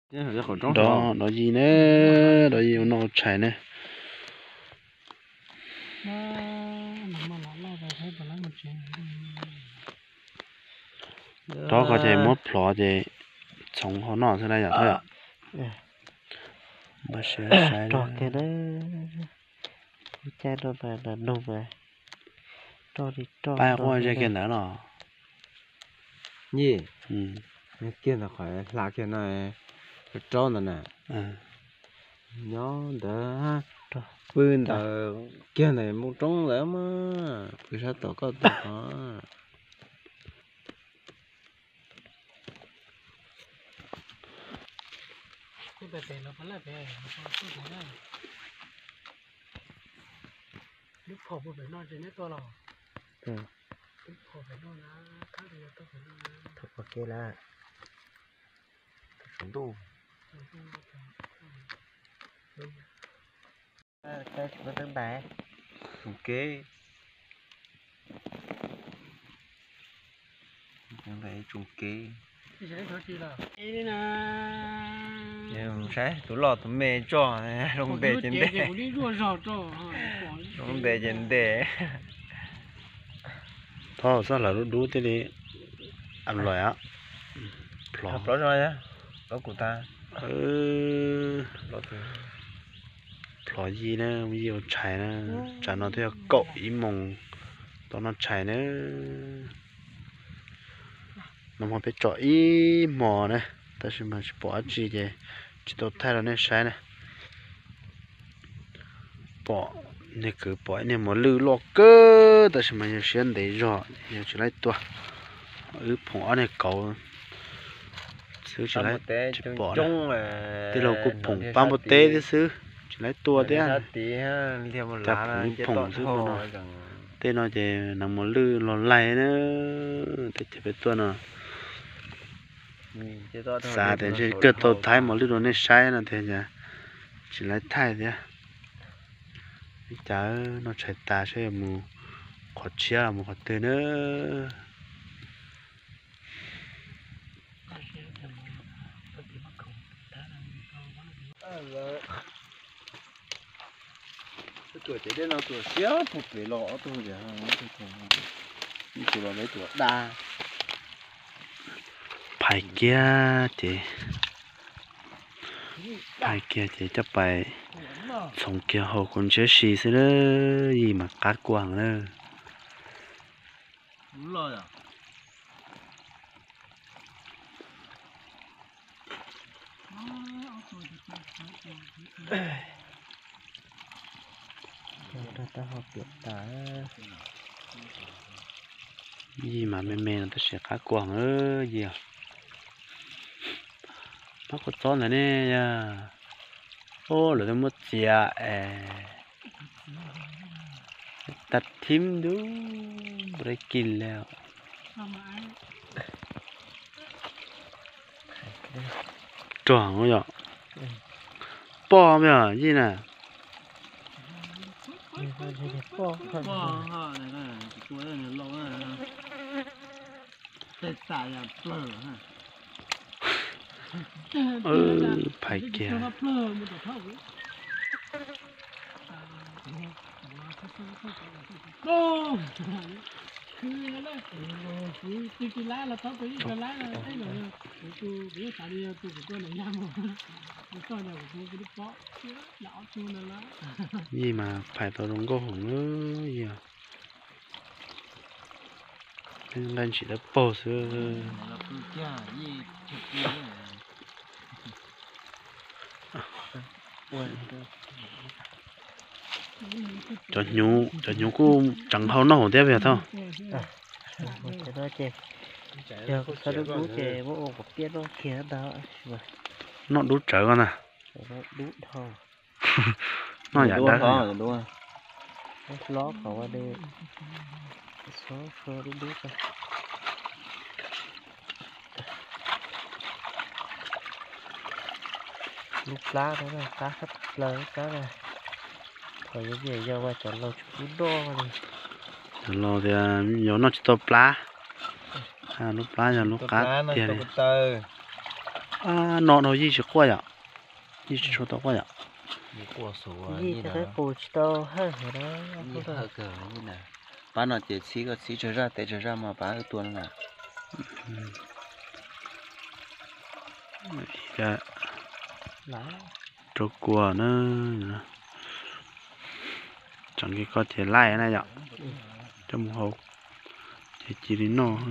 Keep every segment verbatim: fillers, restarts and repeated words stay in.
đó đó gì nữa đó gì nó chạy nữa đó có thể một plot thì sống họ nọ thế này vậy thôi ạ mà sẽ sai đó cái đó cha đó là là nông à cho đi cho ba hoa ra cái nữa nọ nhỉ ừ kia là khỏi là kia này trâu này nè à nhó đỡ quên đỡ kia này mua trống lắm mà vì sao tổ có tổ có cái bể bể nó vẫn là bể nó không có này lúc phổ một bể non trên hết to lò ừ lúc phổ bể non là khác thì tôi phải non thật ok là sống tu cái nó đang đá ok như vậy trùng kê cái gì đó chỉ là cái này nhưng sai tụi lọ tụi mẹ cho không để trên đê không để trên đê thôi sao là đủ thế đi ăn loại á plot học đó rồi á đó của ta ừ đó thì plot gì nữa gì ở chạy nữa chạy nó theo cậu ý mong tao nó chạy nữa nó mà phải chọn ý mò này ta sẽ mà bỏ gì vậy chỉ tao thay là nên sai này bỏ này cứ bỏ này mà lư lo cơ ta sẽ mà nhiều xuyên để rồi nhiều chỉ lấy tua ừ phỏng này cậu xứ chỉ lấy chỉ bỏ này tí lâu cũng phỏng ba một té thế xứ chỉ lấy tua thế à ta phỏng phỏng xứ mà nó thế nó chỉ nằm một lư lo lại nữa thì chỉ phải tua nó xa thì chỉ cứ tàu thái một lư nó nên sai là thế nhỉ chỉ lấy thái thế chả nó chạy ta sẽ mù khó chia là một khó tên nữa tuổi thế đấy nó tuổi xéo phục về lọ tôi để như kiểu là mấy tuổi đa phải kia chị phải kia chị chấp bài sống kia hậu còn chế xì xí đó gì mà cắt quàng nữa đúng rồi à ta ta học được ta gì mà mẹ mẹ nó sẽ cắt quàng ơ gì à nó có chó này nè ya ô là nó mất chèตัดทิมดูไม่ได้กินแล้วจ่วงก็อย่างป้อมอย่างยี่น่ะ bỏ bỏ ha này này chuối này lâu này tết xài là phở ha เออไผ่แก่ ôคืออะไรคือคือกินแล้วเราต้องไปกินแล้วไอ้หนูกูเดี๋ยวสามีกูกูตัวไหนย่างหมดกูตัวเนี่ยกูกูดิปะหล่อชูนั่นละยี่มาไผ่ตัวลงก็หงเอ้ยอ่ะเป็นเล่นฉีดแล้วโป้ซื้อcho nhú cho nhú cũng chẳng thấu nổ tiếp vậy thôi cái đó chè giờ có sao đút chè bố ông có biết nó kia đó nó đút trở con à nó đút thôi nó giả đá thôi đúng không nó lót vào qua đây số số đút đút rồi lúc lá đó là cá hết lớn cá này rồi cái gì do qua chọn lâu chút đo này lo thì nhớ nó chỉ to plá à lúc plá giờ lúc cá tiền này à nó nó gì chỉ qua vậy gì chỉ số tao qua vậy như qua số gì như cho là cái cổ chỉ tao hơi rồi đó như hơi cờ như là bán nó chỉ xí cái xí trở ra để trở ra mà bán ở tuần là dạ lá trâu cua nữa chẳng cái có thể lại này vậy trong hộp thì chỉ đến nó thôi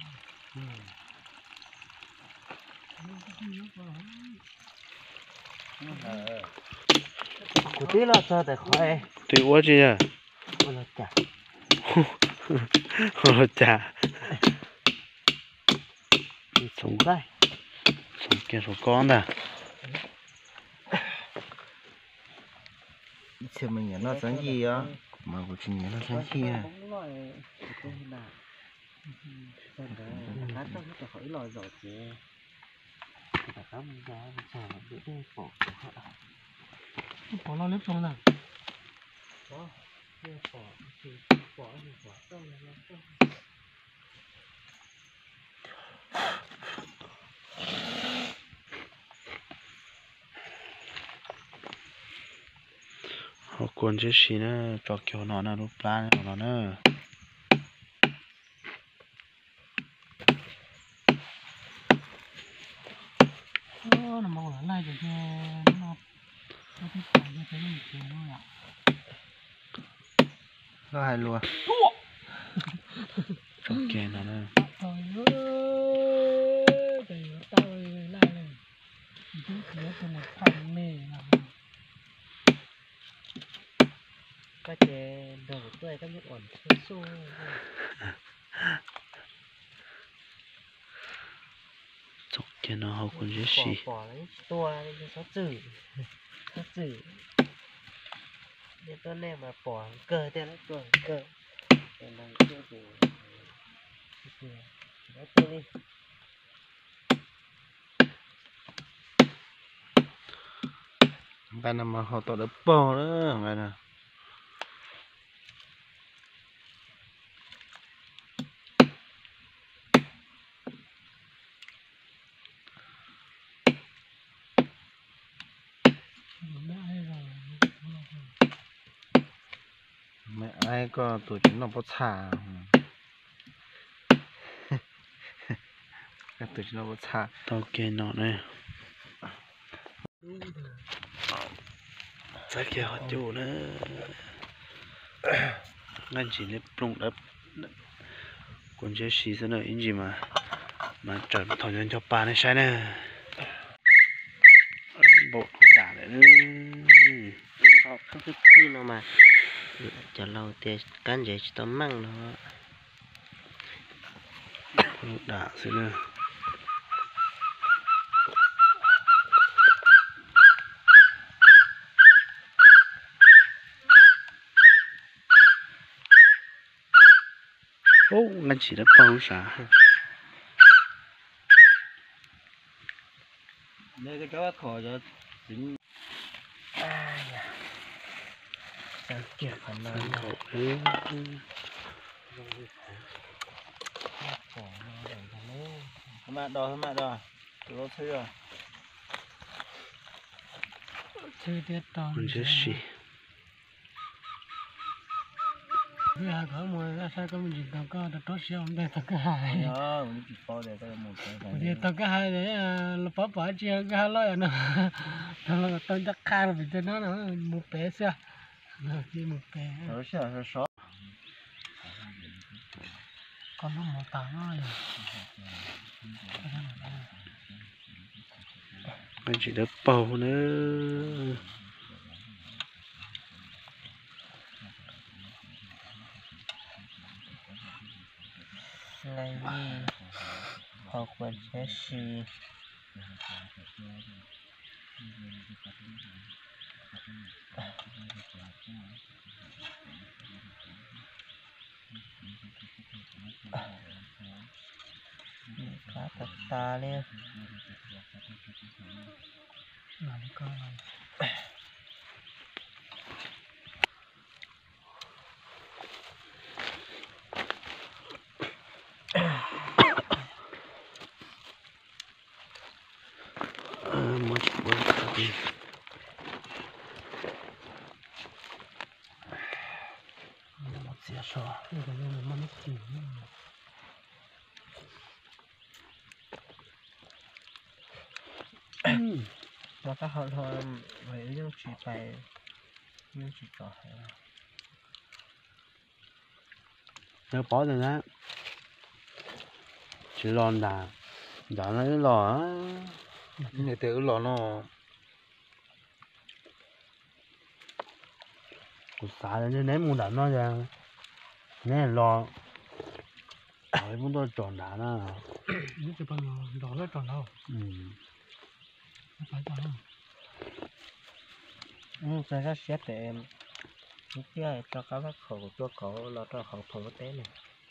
cụ tí là cho để khỏi thì quá chứ à ôi là chả ôi chà thì sống cái sống kia số con ta chứ mình nhớ nó sáng gì á mà của chị nhớ nó sáng gì à khỏi lòi rồi chứ cả các mình ra mình xả để để bỏ bỏ nó lép xong nào bỏ để bỏ thì bỏ thì bỏ xong rồi họ cuốn chứ xí nữa cho kiểu nó là lúc plan của nó nữa nó mong là lại được nó nó thích phải như thế này thì nó là nó hay luôn cho kia nó nữa trời ơi thì tao lại này chúng nó cho một thằng mê là cái chế đầu tuổi các nước ổn số số cho kia nó họ cuốn chứ bỏ xí bỏ lấy tua lên số chữ số chữ để tôi này mà bỏ cờ thế nó tuổi cờ để làm chưa thì nó tôi đi bạn nào mà họ tổ được bò nữa bạn nào mẹ ai có tổ chức nó bớt xả cái tổ chức nó bớt xả tao kia nó này sai kia họ chủ nữa ngăn chỉ lấy plung đập cuốn chứ xí thế nào in gì mà mà trở thằng nhân cho ba này sai nè bộ đả lại nữa họ không biết khi nào mà cho lâu thì cán dễ cho măng nó đả xin nữa ô ngăn chỉ đã bao xả đây cái cháu khó cho chính sao kiểu phần lớn cậu ấy hôm nay đo hôm nay đo nó thấy rồi chơi tết tròn cuốn chứ xí bây giờ có mua ra sao có mình tao có được tốt xíu không đây tao cái hai nhớ mình chỉ có để cái một cái bây tao cái hai đấy là bỏ bỏ chia cái hai loại nó tao là tao chắc khai là vì cho nó nó một bé xưa là chỉ một bé nó sẽ nó sót còn nó một tảng nó ngăn chỉ đã bao nữa này gì họ quên sẽ xì cá tạt ta lên làm coi một xía sò cái này là mắm chỉ mà các họ họ về những chỉ bài những chỉ có nếu bỏ rồi đó chỉ lon đà đà nó cái lò á người tự lò nó cột xả lên nó ném một đạn nó ra ném lò rồi muốn tôi tròn đà nó những cái bằng đỏ rất tròn đâu ừ phải tròn không nhưng giờ các xét để em những cái cho các bác khẩu cho cậu nó cho khẩu thổ tế này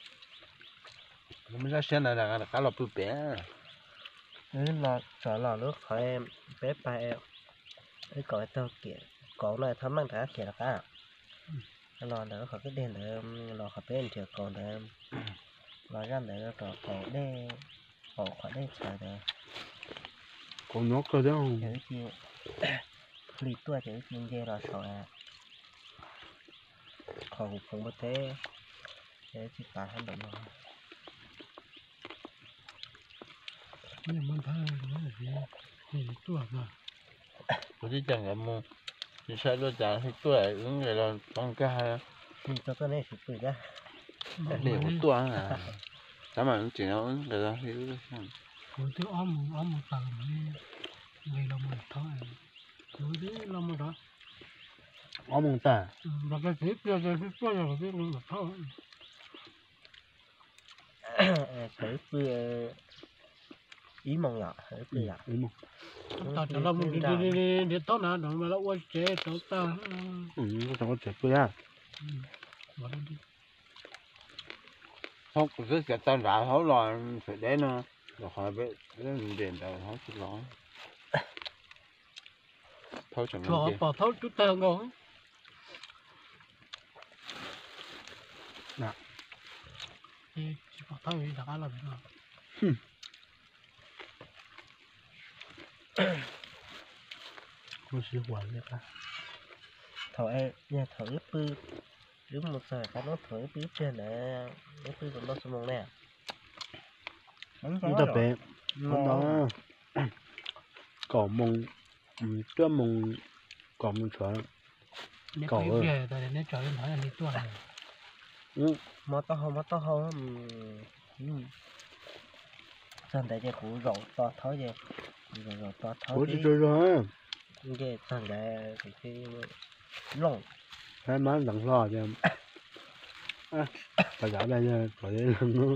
nó mới ra xem là là cá lọp bự bé nếu là trở lò nước khỏi em bé ba em cái cậu tao kia cậu này thấm năng đã kia là cả cái lò đỡ khỏi cái đèn để em lò khỏi bên thì còn để em lò ra để nó trò cậu đây cậu khỏi đây chờ để còn nhóc cơ đó không chữ chi lì tua chữ chi dê là sợ à khẩu không có thế để chỉ cả hai bệnh rồi nhưng mà thấy nó là gì thì tua mà có chứ chẳng là mua thì sao nó chẳng thì tôi lại ứng người là con ca thì cho cái này thì tùy ra để một tua à sao mà chỉ nó ứng người ta thì rồi tôi ôm ôm một tầng đi ngày là một thôi rồi đấy là một đó ó mông ta và cái tiếp theo cái tiếp theo là cái một thôi cái cứ ý mong nhỏ cái cứ nhỏ ừ mông tao cho nó một đi đi đi đi tốt nào đó mà nó quay chế tốt ta ừ nó chẳng có chuyện cơ ya vào đây đi không cứ cái tao đã thấu lò phải để nó rồi hỏi bé nó đền tao thấu chút lò thấu chẳng cho kia bỏ thấu chút tao ngon nè thì chỉ bỏ thấu thì đã là được nó sẽ hoàn được à thầu em nhà thầu ít bự đứng một giờ cái nó thầu ít bự trên để ít bự còn nó số mong nè nó tập bé con đó cỏ mông cho mông cỏ mông chó nếu cậu có ơi. về rồi nếu trở lên nói là đi tua này ừ mà tao không mà tao không ừm chân để cho cũ rộng to tháo về rồi rồi to tháo ủa đi chứ rồi rồi cái chân để cái cái lồng hai má đằng lo cho à phải giả đây nha phải đây nó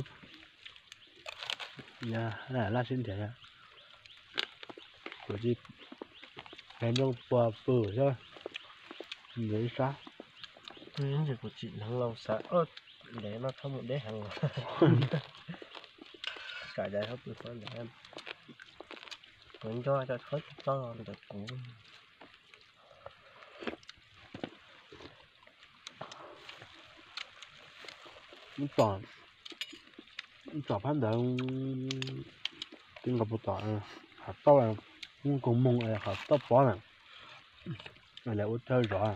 nha là la xin thiệt nha của chị em đang bò bự chứ nghĩ sao những gì của chị thằng lâu sợ ớt để nó không một đế hàng cả đời không được con để em cũng cho cho hết to được cũng nó toàn nó toàn phán động tiếng gặp một toàn hạt to là cũng cũng mong là hạt to bó này này là ô chơi rõ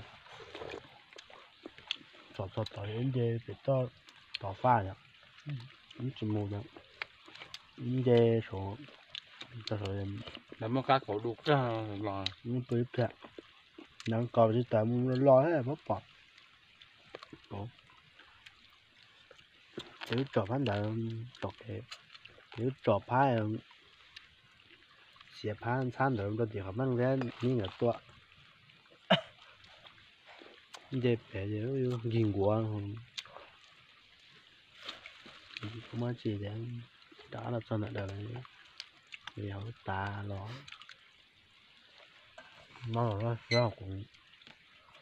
trò trò trò đến đây bị to to pha nhá nó chỉ một đó đến đây số ta rồi là một cá cổ đục ra lò nó bị kẹt nó còn chỉ tại muốn lo hết mất bọt ủa nếu trò phán động trò cái nếu trò phá xếp phá餐的都地方弄点你个多，你这别的有英国，他妈这点打了真的的了，然后打了，妈了老公，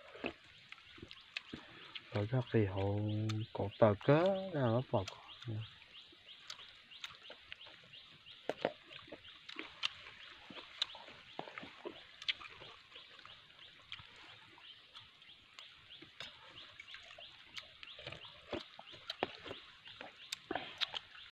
到这最后搞大哥，然后报告。